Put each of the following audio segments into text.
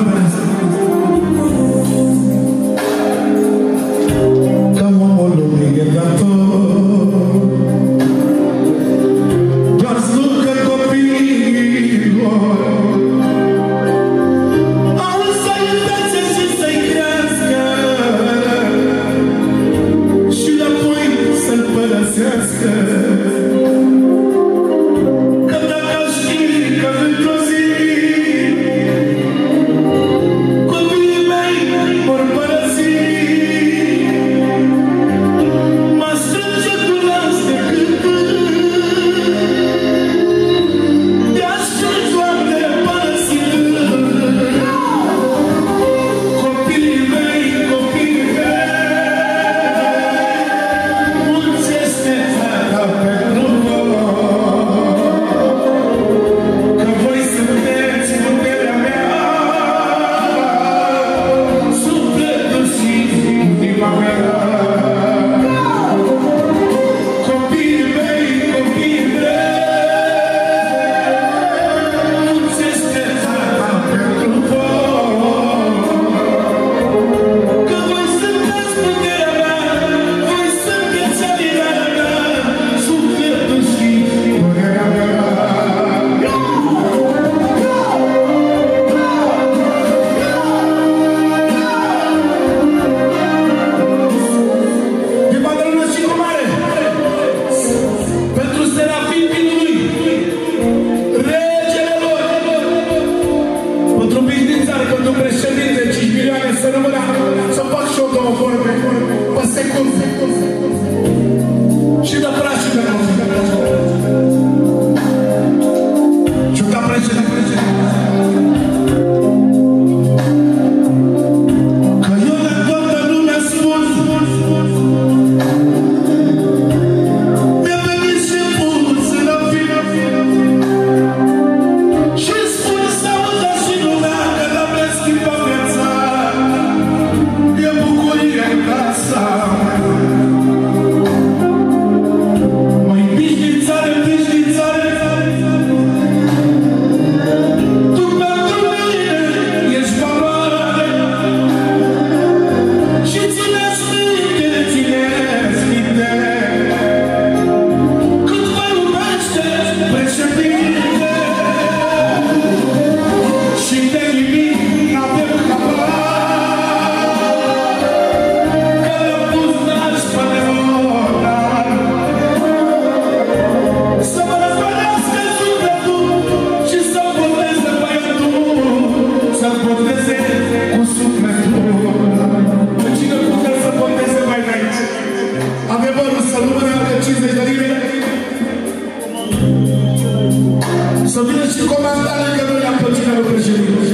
Să vină și comandarea că noi am plătit la președinte.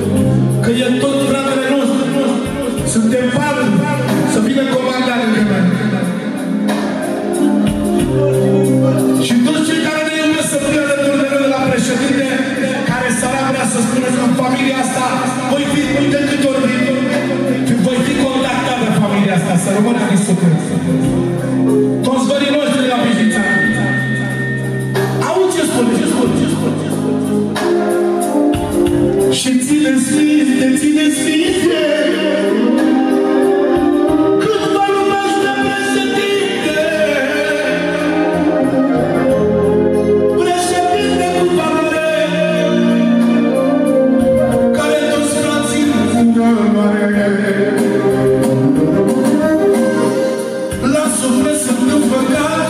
Că e tot fratele nostru. Suntem patru. Să vină comandarea că noi. Și toți cei care ne iubesc să vină alături de noi la președinte, care s-ar vrea să spună că în familia asta voi fi de câte ori voi fi contactat de familia asta, să rămână în suflet. Toți vării noștri de la Bistrița. Auzi ce spune, ce spune, ce spune. Și ține sfinte, ține sfinte, cât mă iubește președinte. Președinte cu valoare, care toți frații cu valoare. La suflet să nu păcat,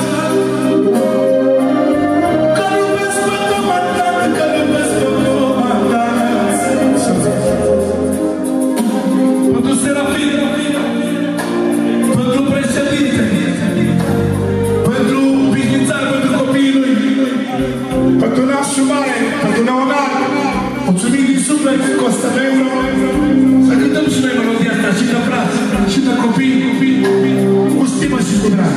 că iubesc pe comandant, că iubesc pe comandant. Pentru Serafin, pentru președinte, pentru Bistrițar, pentru copiii lui, pentru nașul mare, pentru Neonat, mulțumim din suflet, costă de euro. Să cântăm și noi melodia asta, și de frați, și de copii, cu stimă și cu drag.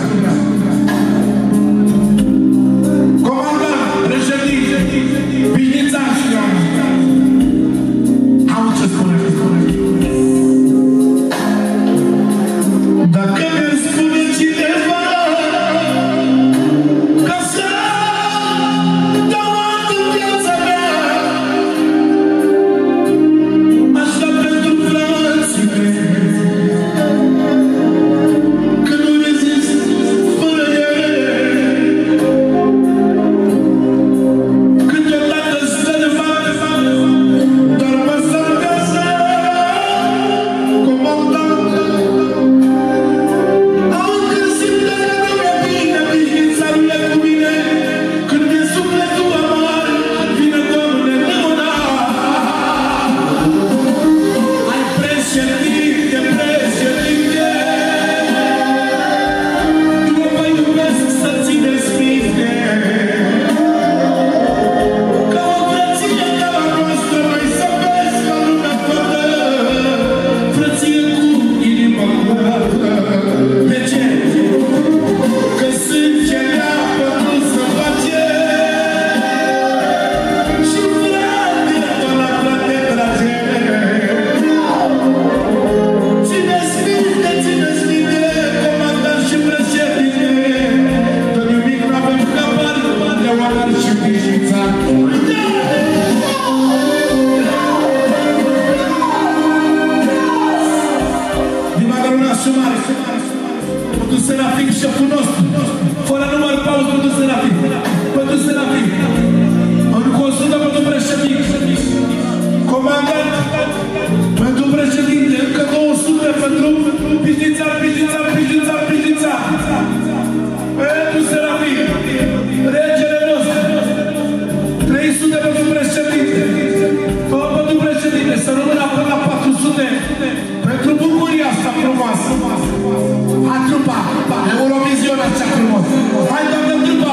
Comandant, președinte, Bistrițar și Neonat. Au ce spune. Dacă mi-ar spune cineva că să dau alt în viața mea, aș șeful nostru, fără număr pauză pentru Serafim. Pentru Serafim. În consultă pentru președinte. Comandant. Pentru președinte. Încă 200 pentru Pișnița. Pentru Serafim. Regele nostru. 300 pentru președinte. Pentru președinte. Să rămână până la 400. Pentru bucuria asta frumoasă. A trupa. Euroviziunea cea frumos. Hai, doamne, trupa!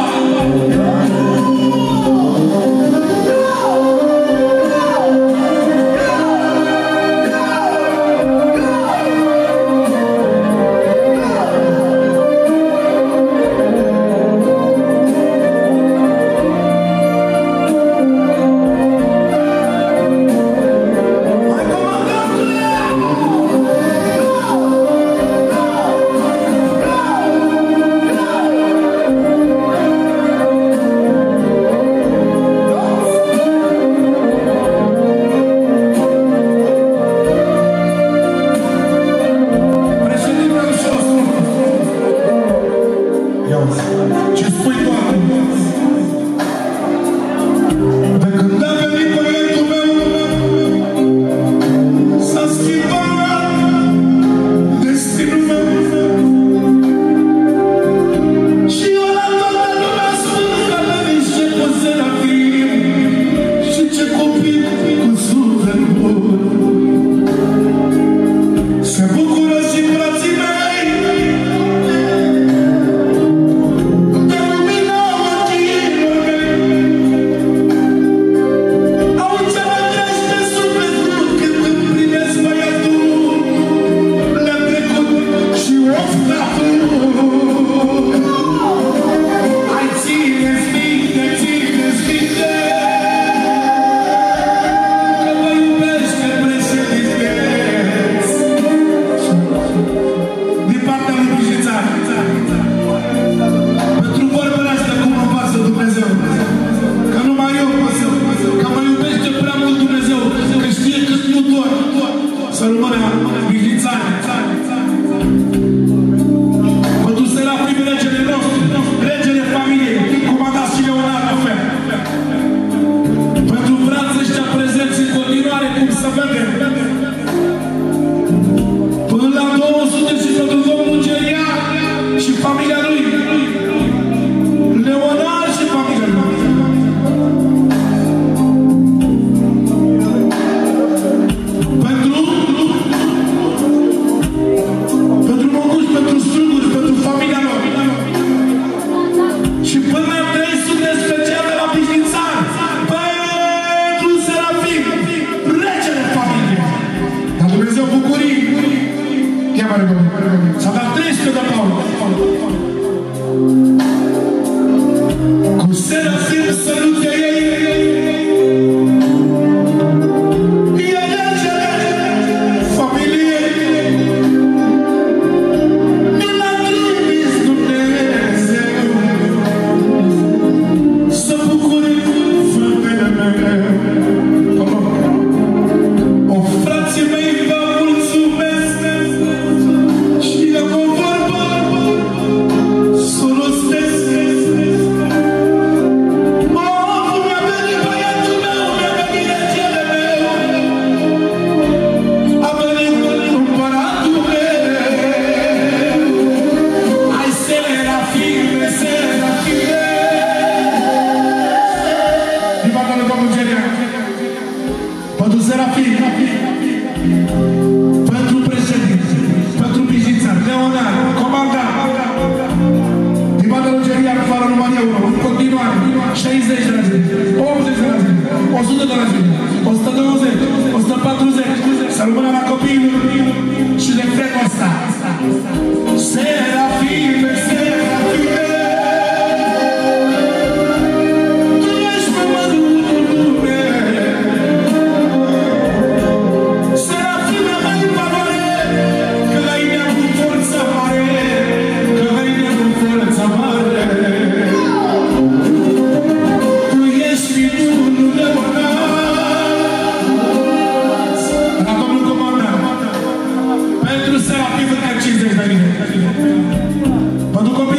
Pentru Serafim, 50 de minute. Pentru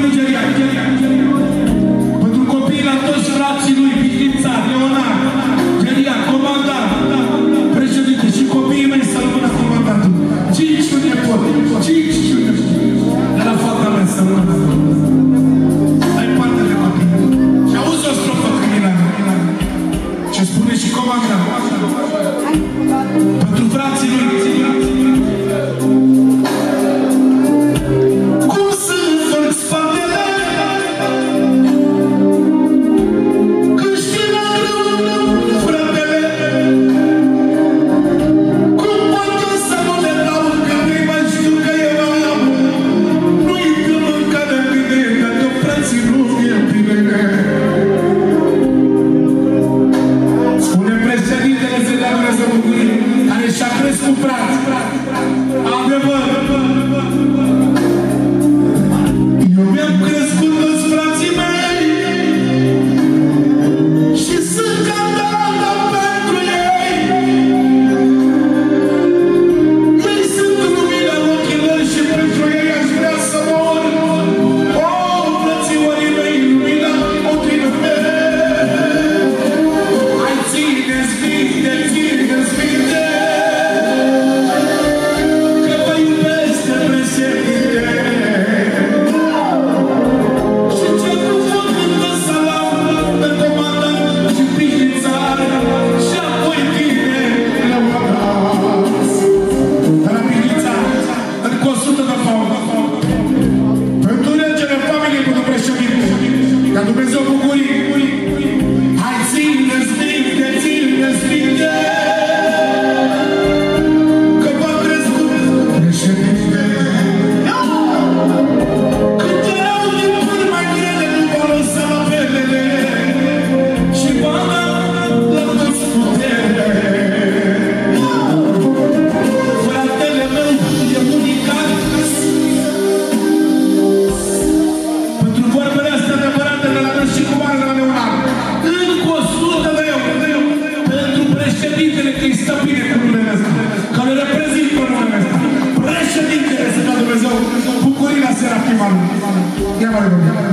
frați. Adevăr. Eu mi-am crescut toți frații mei și sunt candada pentru ei. Ei sunt lumina ochilor și pentru ei aș vrea să mor. O, frățiorii mei, lumina ochilor mei. Hai, ține-ți minte, ține-ți minte că vă iubesc de președinte. Și ce cu foc cântă salam pe comandant și pișnițar și apoi tine lăudați. La pișnițar, încă 100 de pauză. Pentru regele familiei, pentru președinte, ca Dumnezeu bucurii. Hai, ține-ți minte, ține-ți minte că v-a crescut președinte. Când erau timpuri mai grele, nu v-a lăsat la pelele și v-a dat la toți putere. Fratele meu e unicat pentru vorbele astea adevărate de la noi și cu mare de la Leonard. Încă 100 de euro pentru președintele, că îi stă bine cu numele ăsta, că le reprezintă numele ăsta. Președintele să dea Dumnezeu bucurii la Serafim al lui. Ia mă rog.